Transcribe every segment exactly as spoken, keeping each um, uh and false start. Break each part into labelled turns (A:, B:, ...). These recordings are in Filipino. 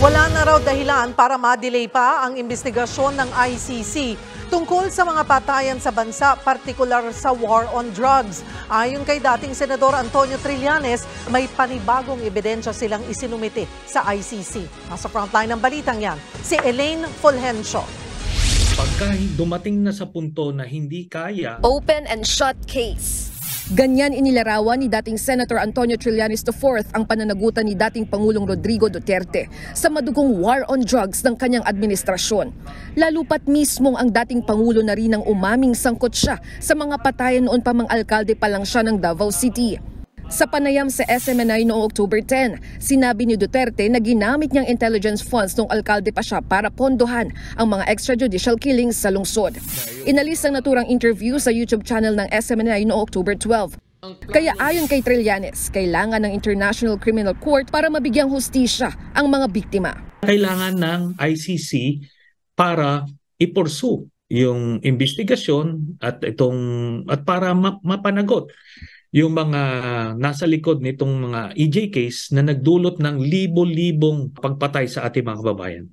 A: Wala na raw dahilan para ma-delay pa ang investigasyon ng I C C tungkol sa mga patayan sa bansa, partikular sa war on drugs. Ayon kay dating Senador Antonio Trillanes, may panibagong ebidensya silang isinumite sa I C C. Nasa frontline ng balitang yan, si Elaine Fulgencio.
B: Pagka dumating na sa punto na hindi kaya,
C: open and shut case.
D: Ganyan inilarawan ni dating Senator Antonio Trillanes the fourth ang pananagutan ni dating Pangulong Rodrigo Duterte sa madugong war on drugs ng kanyang administrasyon. Lalo pat mismong ang dating Pangulo na rin ang umaming sangkot siya sa mga patayan noon pa mang alkalde pa lang siya ng Davao City. Sa panayam sa S M N I noong October tenth, sinabi ni Duterte na ginamit niyang intelligence funds nung alkalde pa siya para pondohan ang mga extrajudicial killings sa lungsod. Inalis ang naturang interview sa YouTube channel ng S M N I noong October twelfth. Kaya ayon kay Trillanes, kailangan ng International Criminal Court para mabigyang hustisya ang mga biktima.
B: Kailangan ng I C C para i-pursue yung investigasyon at itong at para mapanagot yung mga nasa likod nitong mga E J case na nagdulot ng libo-libong pagpatay sa ating mga kababayan.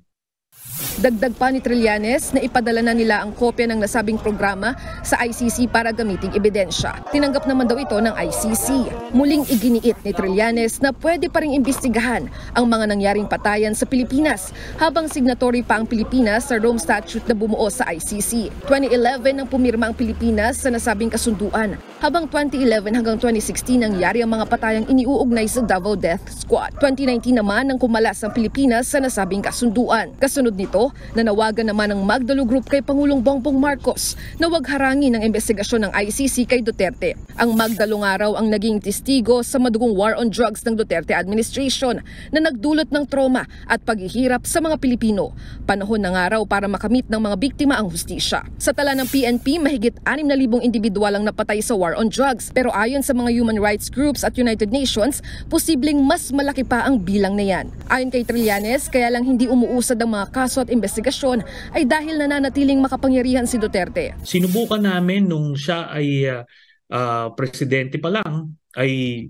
D: Dagdag pa ni Trillanes na ipadala na nila ang kopya ng nasabing programa sa I C C para gamiting ebidensya. Tinanggap naman daw ito ng I C C. Muling iginiit ni Trillanes na pwede pa ring imbestigahan ang mga nangyaring patayan sa Pilipinas habang signatory pa ang Pilipinas sa Rome Statute na bumuo sa I C C. twenty eleven nang pumirma ang Pilipinas sa nasabing kasunduan, habang twenty eleven hanggang twenty sixteen nangyari ang mga patayang iniuugnay sa Davao Death Squad. twenty nineteen naman nang kumalas ang Pilipinas sa nasabing kasunduan. Kasunod nito, nanawagan naman ng Magdalo Group kay Pangulong Bongbong Marcos na wag harangin ang investigasyon ng I C C kay Duterte. Ang Magdalo nga raw ang naging testigo sa madugong war on drugs ng Duterte administration na nagdulot ng trauma at paghihirap sa mga Pilipino. Panahon na nga raw para makamit ng mga biktima ang hustisya. Sa tala ng P N P, mahigit anim na libong individual ang napatay sa war on drugs. Pero ayon sa mga human rights groups at United Nations, posibleng mas malaki pa ang bilang na yan. Ayon kay Trillanes, kaya lang hindi umuusad ang mga kaso at investigasyon ay dahil nananatiling makapangyarihan si Duterte.
B: Sinubukan namin nung siya ay uh, uh, presidente pa lang, ay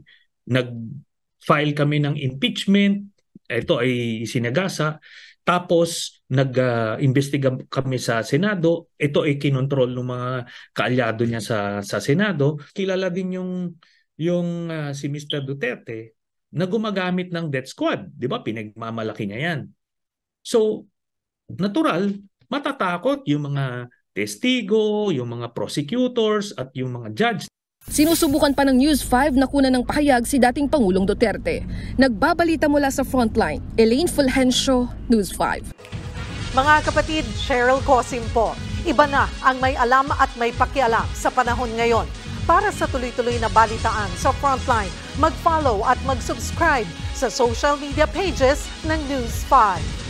B: nag-file kami ng impeachment. Ito ay sinagasa. Tapos nag-imbestiga uh, kami sa Senado. Ito ay kinontrol ng mga kaalyado niya sa sa Senado. Kilala din yung yung uh, si Mister Duterte na gumagamit ng death squad, 'di ba? Pinagmamalaki niya 'yan. So, natural, matatakot yung mga testigo, yung mga prosecutors at yung mga judge.
D: Sinusubukan pa ng News five na kunan ng pahayag si dating Pangulong Duterte. Nagbabalita mula sa frontline, Elaine Fulgencio, News five.
A: Mga kapatid, Cheryl Cosim po. Iba na ang may alam at may pakialam sa panahon ngayon. Para sa tuloy-tuloy na balitaan sa Frontline, mag-follow at mag-subscribe sa social media pages ng News five.